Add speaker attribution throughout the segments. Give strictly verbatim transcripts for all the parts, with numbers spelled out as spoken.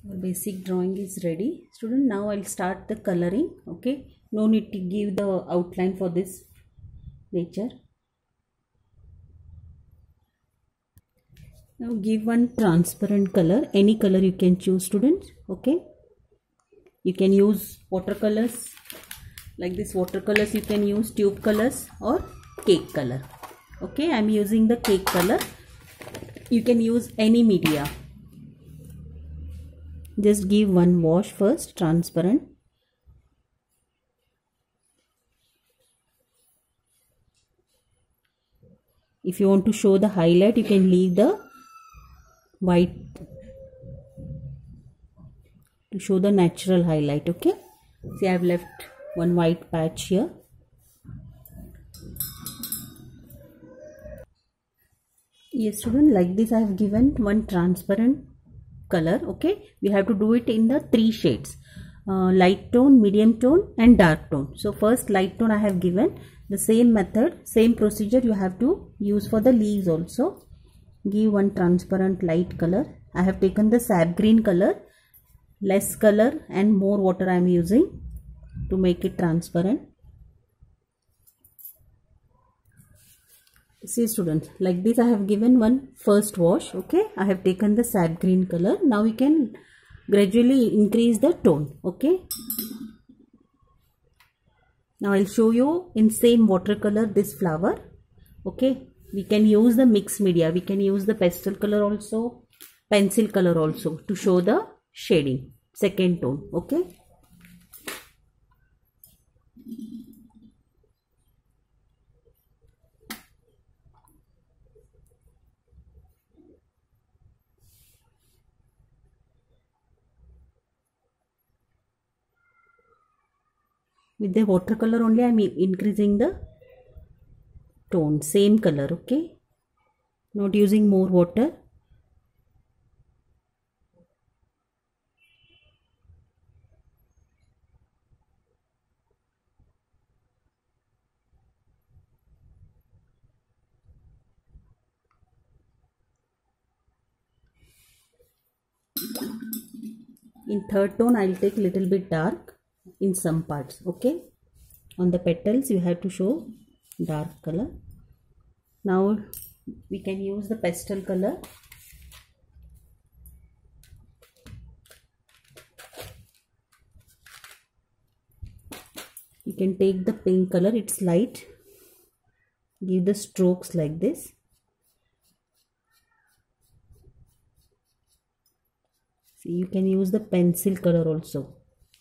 Speaker 1: Our basic drawing is ready. Student, now I'll start the coloring. Okay, no need to give the outline for this nature. Now give one transparent color, any color you can choose, students. Okay, you can use watercolors like this. Watercolors you can use, tube colors or cake color. Okay, I'm using the cake color. You can use any media. Just give one wash first, transparent. If you want to show the highlight, you can leave the white to show the natural highlight. Okay, see, I've left one white patch here. Yes, student, like this I have given one transparent color. Okay, we have to do it in the three shades, uh, light tone, medium tone and dark tone. So first light tone I have given. The same method, same procedure you have to use for the leaves also. Give one transparent light color. I have taken the sap green color, less color and more water I am using to make it transparent. See students, like this I have given one first wash. Okay, I have taken the sap green color. Now we can gradually increase the tone. Okay, now I'll show you in same watercolor this flower. Okay, we can use the mixed media. We can use the pastel color also, pencil color also to show the shading, second tone. Okay, with the watercolor only I am increasing the tone, same color. Okay, not using more water. In third tone I will take little bit dark in some parts. Okay, on the petals you have to show dark color. Now we can use the pastel color. You can take the pink color, it's light. Give the strokes like this. See, you can use the pencil color also.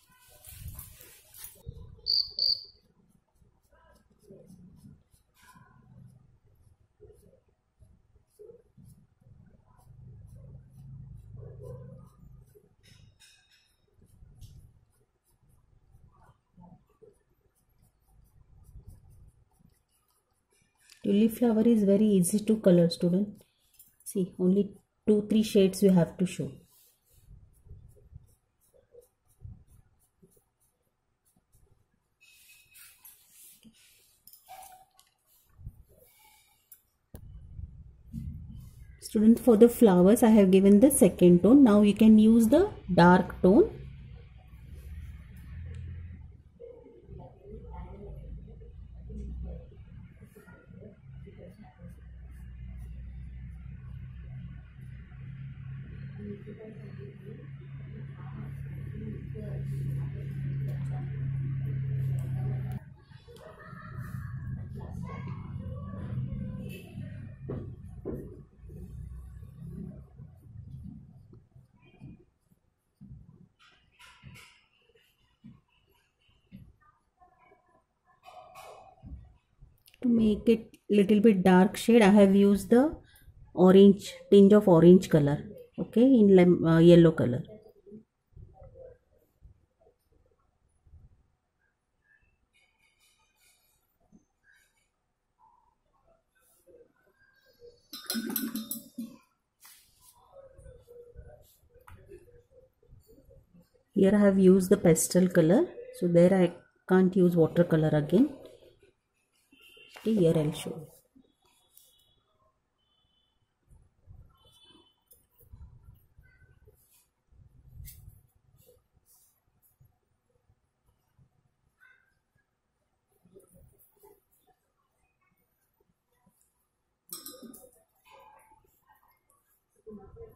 Speaker 1: Tulip flower is very easy to color, student. See, only two three shades you have to show. Student, for the flowers I have given the second tone. Now you can use the dark tone. To make it little bit dark shade, I have used the orange, tinge of orange color. Okay, in lem uh, yellow color. Here I have used the pastel color, so there I can't use watercolor again. Okay, here I'll show you.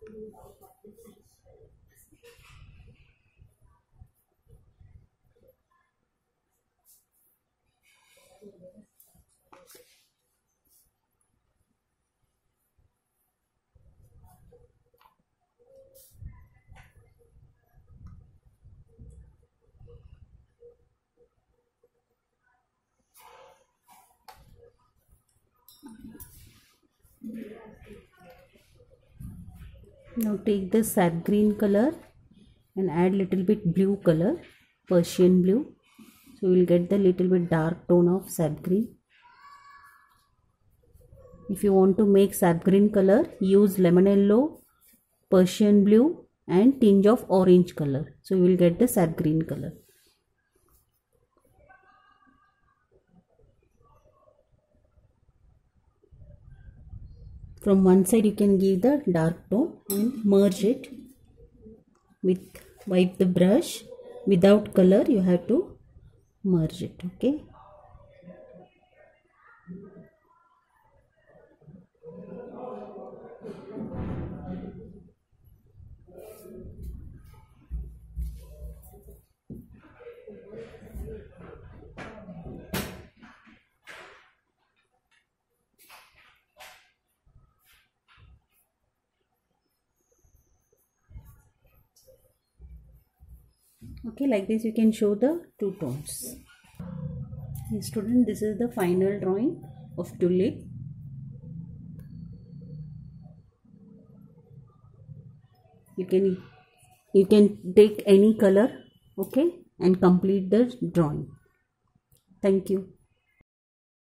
Speaker 1: Now take the sap green color and add little bit blue color, Persian blue. So you will get the little bit dark tone of sap green. If you want to make sap green color, use lemon yellow, Persian blue and tinge of orange color. So you will get the sap green color. From one side you can give the dark tone and merge it with, wipe the brush, without color you have to merge it. Okay. Okay, like this you can show the two tones. Okay, student, this is the final drawing of tulip. You can you can take any color, okay, and complete the drawing. Thank you.